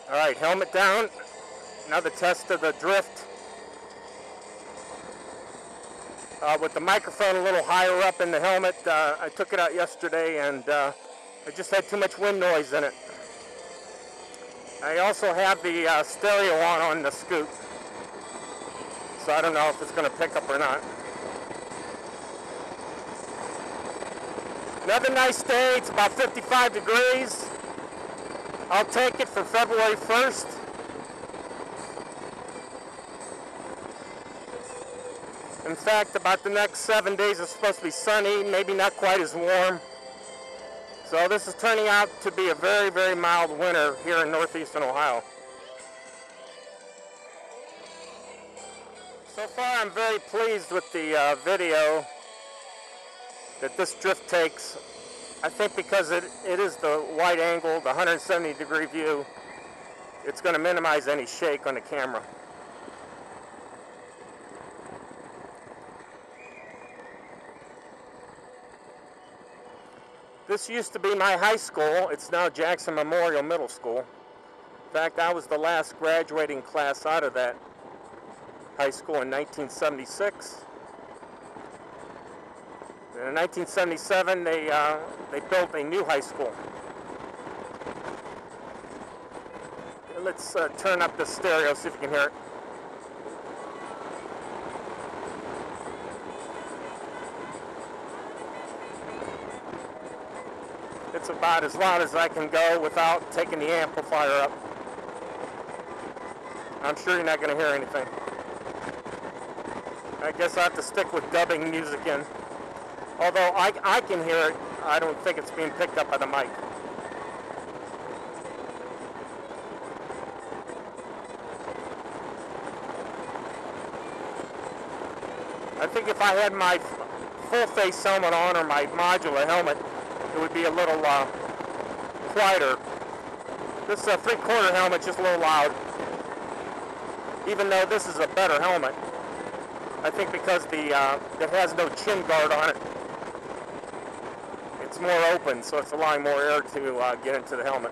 All right, helmet down. Another test of the drift. With the microphone a little higher up in the helmet, I took it out yesterday and I just had too much wind noise in it. I also have the stereo on the scoop, so I don't know if it's going to pick up or not. Another nice day. It's about 55 degrees. I'll take it for February 1st. In fact, about the next 7 days it's supposed to be sunny, maybe not quite as warm. So this is turning out to be a very, very mild winter here in northeastern Ohio. So far I'm very pleased with the video that this drift takes. I think because it is the wide angle, the 170 degree view, it's going to minimize any shake on the camera. This used to be my high school. It's now Jackson Memorial Middle School. In fact, I was the last graduating class out of that high school in 1976. In 1977, they built a new high school. Let's turn up the stereo, see if you can hear it. It's about as loud as I can go without taking the amplifier up. I'm sure you're not going to hear anything. I guess I have to stick with dubbing music in. Although I can hear it, I don't think it's being picked up by the mic. I think if I had my full face helmet on or my modular helmet, it would be a little quieter. This 3/4 helmet's just a little loud. Even though this is a better helmet. I think because it has no chin guard on it, it's more open, so it's allowing more air to get into the helmet.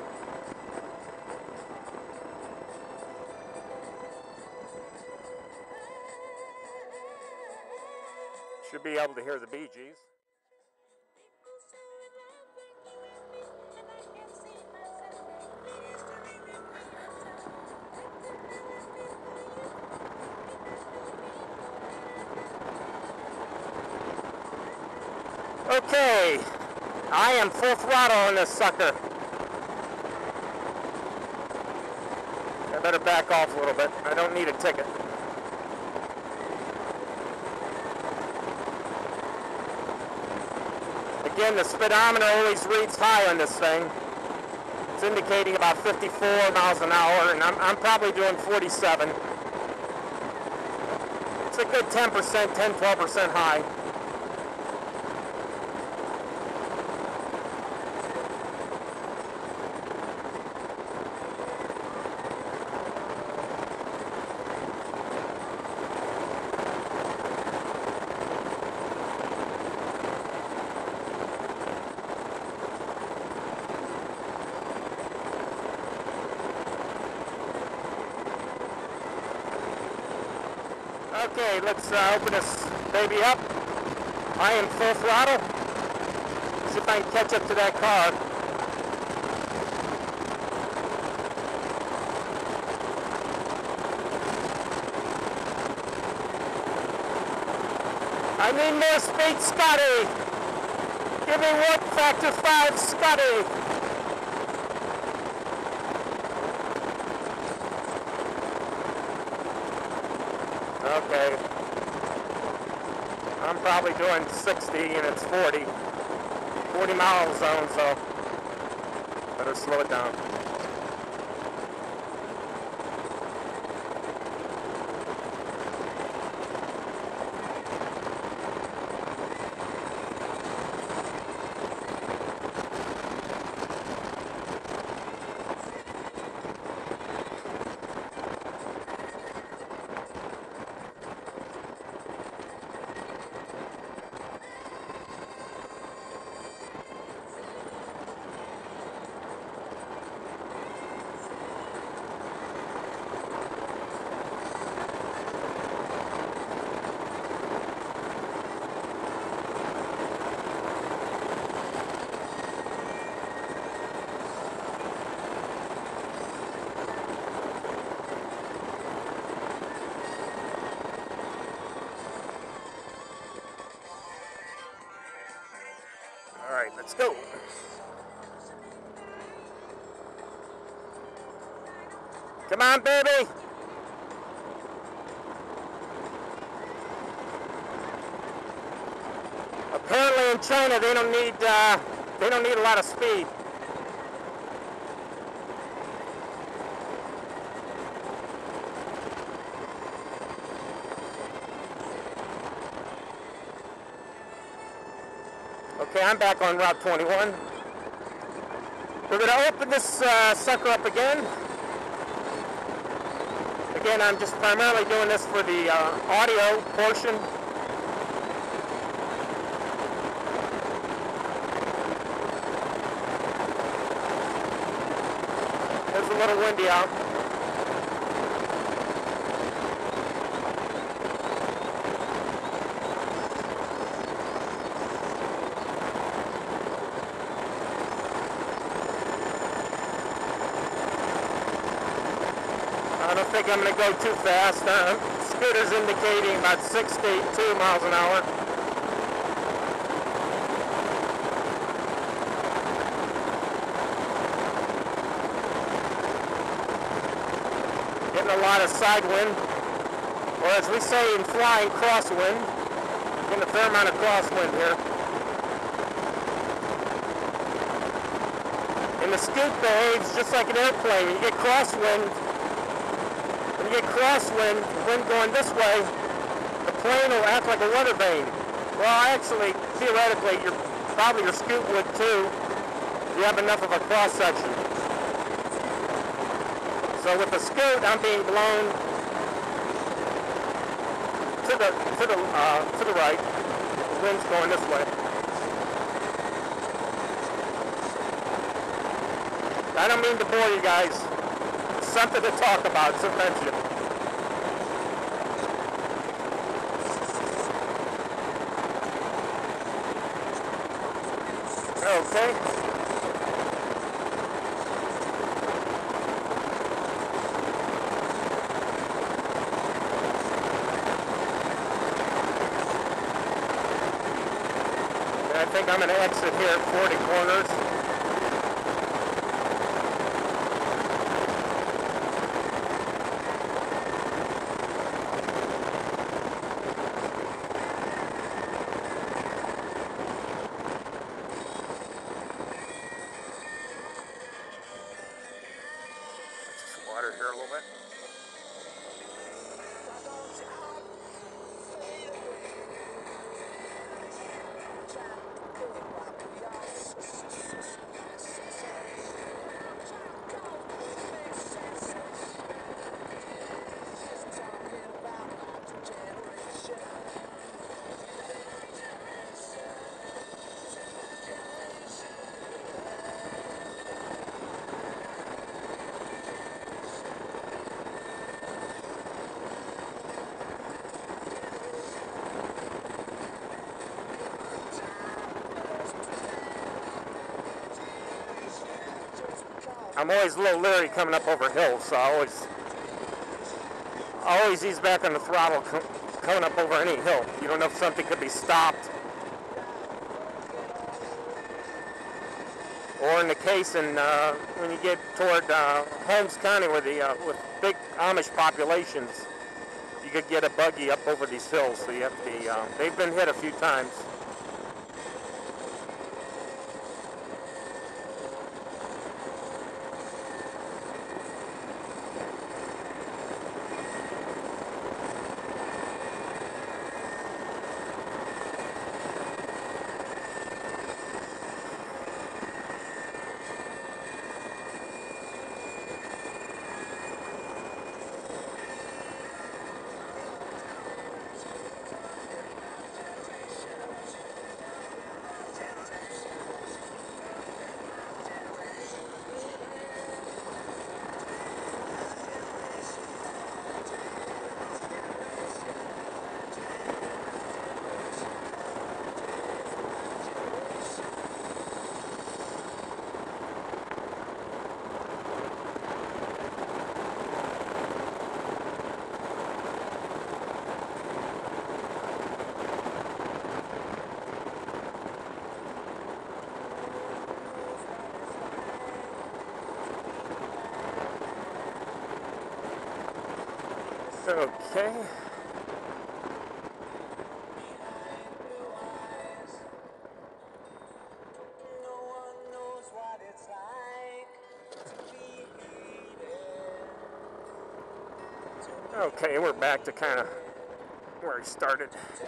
Should be able to hear the Bee Gees. Okay, I am full throttle on this sucker. I better back off a little bit. I don't need a ticket. Again, the speedometer always reads high on this thing. It's indicating about 54 miles an hour, and I'm probably doing 47. It's a good 10%, 10-12% high. Okay, let's open this baby up. I am full throttle. See if I can catch up to that car. I need more speed, Scotty. Give me 1 factor 5, Scotty. Okay, I'm probably doing 60 and it's 40 mile zone, so better slow it down. Let's go. Come on, baby. Apparently in China they don't need a lot of speed. Okay, I'm back on Route 21. We're going to open this sucker up again. Again, I'm just primarily doing this for the audio portion. It's a little windy out. I don't think I'm going to go too fast. Scooter's indicating about 62 miles an hour. Getting a lot of side wind, or as we say in flying, crosswind. Getting a fair amount of crosswind here. And the Scoot behaves just like an airplane. When you get crosswind, wind going this way, the plane will act like a weather vane. Well, actually, theoretically, probably your Scoot would too. You have enough of a cross section. So with the Scoot, I'm being blown to the right. The wind's going this way. I don't mean to bore you guys. It's something to talk about. It's adventure. Okay. I think I'm going to exit here at 40 corners. Water here a little bit. I'm always a little leery coming up over hills, so I always ease back on the throttle coming up over any hill. You don't know if something could be stopped. Or in the case when you get toward Holmes County with big Amish populations, you could get a buggy up over these hills, so you have to be, they've been hit a few times. Okay. Okay, we're back to kind of where we started.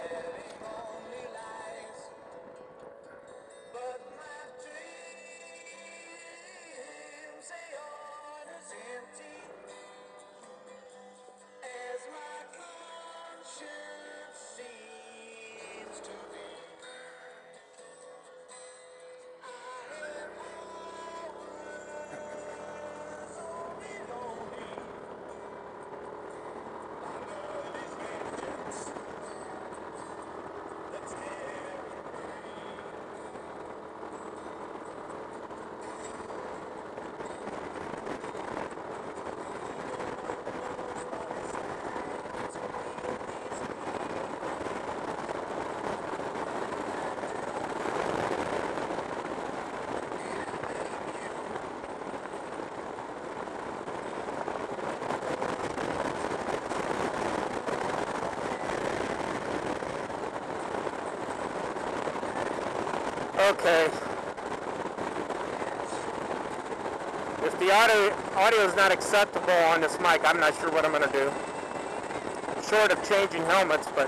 Okay. If the audio is not acceptable on this mic, I'm not sure what I'm going to do. Short of changing helmets, but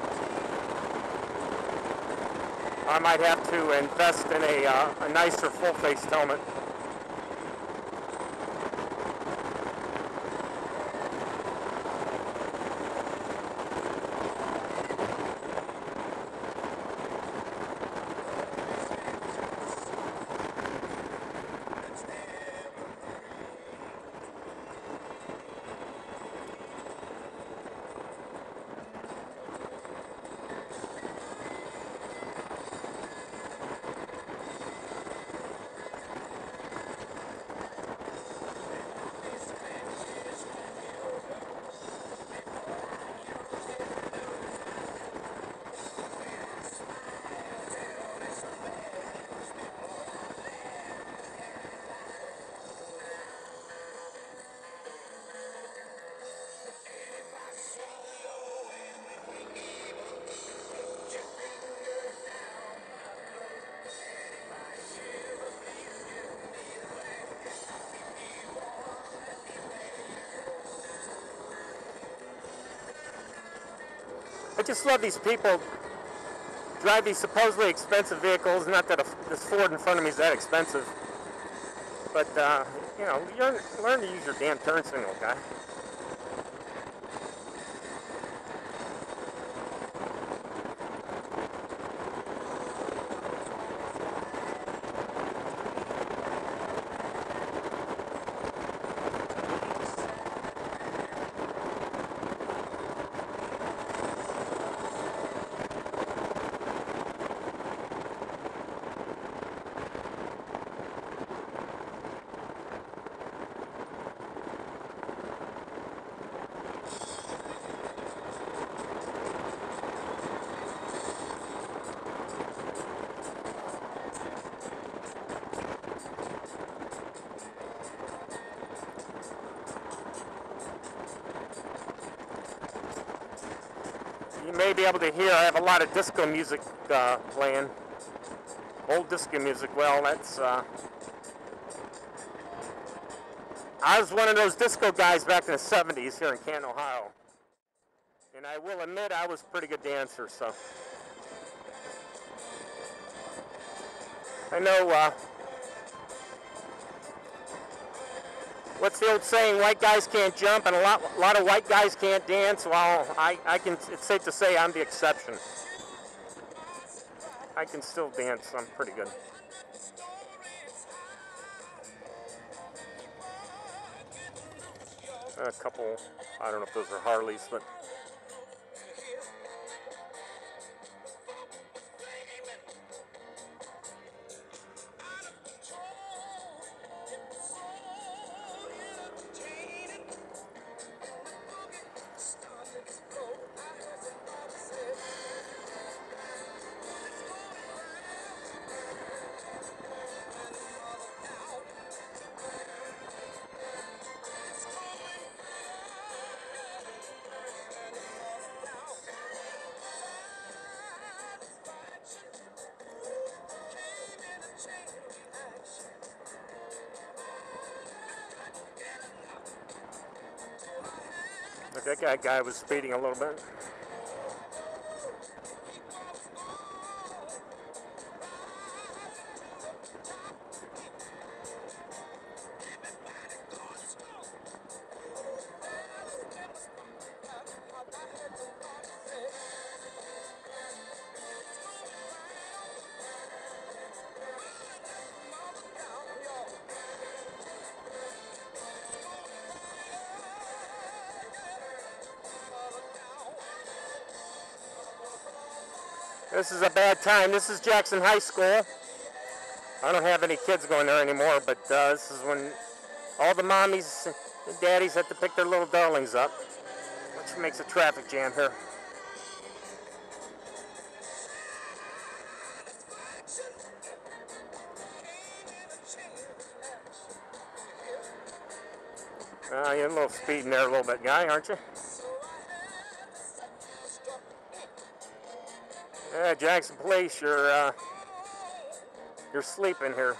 I might have to invest in a nicer full-faced helmet. I just love these people drive these supposedly expensive vehicles. Not that this Ford in front of me is that expensive, but you know, learn to use your damn turn signal, guy. You may be able to hear I have a lot of disco music playing. Old disco music. Well, that's I was one of those disco guys back in the 70s here in Canton, Ohio. And I will admit I was a pretty good dancer, so. I know, what's the old saying, white guys can't jump and a lot of white guys can't dance. Well, it's safe to say I'm the exception. I can still dance, I'm pretty good. A couple, I don't know if those are Harleys, but That guy was speeding a little bit. This is a bad time. This is Jackson High School. I don't have any kids going there anymore, but this is when all the mommies and daddies have to pick their little darlings up, which makes a traffic jam here. You're a little speeding there a little bit, guy, aren't you? Yeah, Jackson Police, you're sleeping here.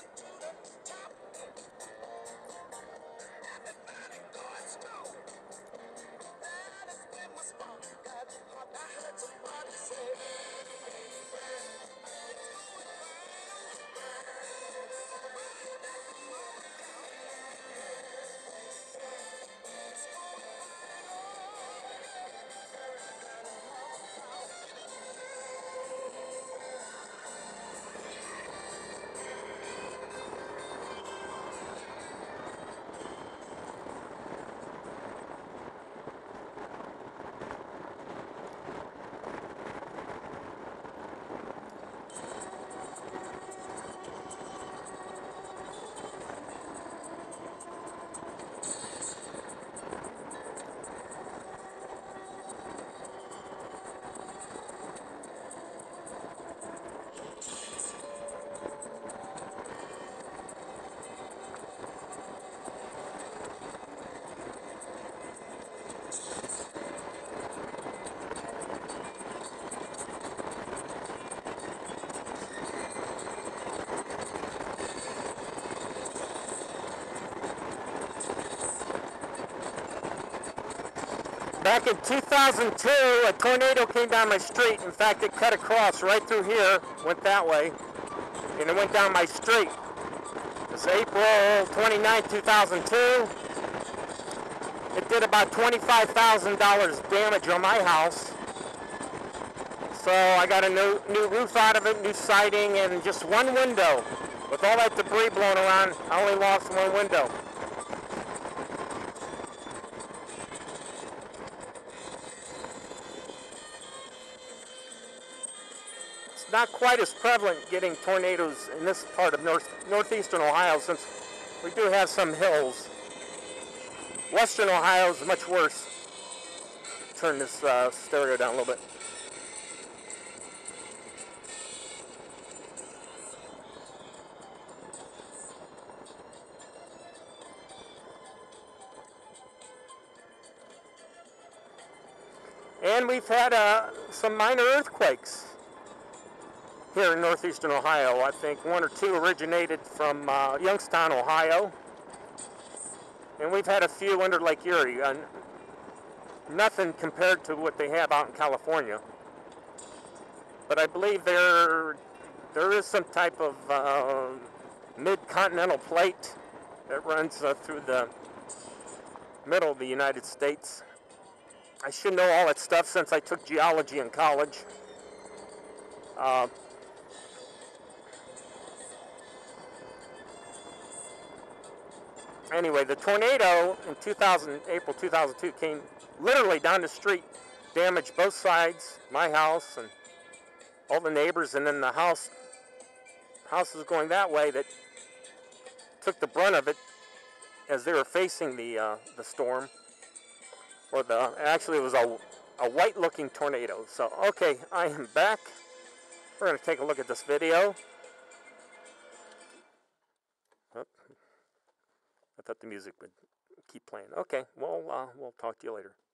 Back in 2002, a tornado came down my street. In fact, it cut across right through here, went that way, and it went down my street. It was April 29, 2002. It did about $25,000 damage on my house. So I got a new roof out of it, new siding, and just one window. With all that debris blowing around, I only lost one window. Not quite as prevalent getting tornadoes in this part of northeastern Ohio, since we do have some hills. Western Ohio is much worse. Turn this stereo down a little bit. And we've had some minor earthquakes here in northeastern Ohio. I think one or two originated from Youngstown, Ohio. And we've had a few under Lake Erie. Nothing compared to what they have out in California. But I believe there is some type of mid-continental plate that runs through the middle of the United States. I should know all that stuff since I took geology in college. Anyway, the tornado in April 2002 came literally down the street, damaged both sides, my house and all the neighbors, and then the house was going that way that took the brunt of it as they were facing the storm. Actually, it was a white-looking tornado. So, okay, I am back. We're going to take a look at this video. I thought the music would keep playing. Okay, well, we'll talk to you later.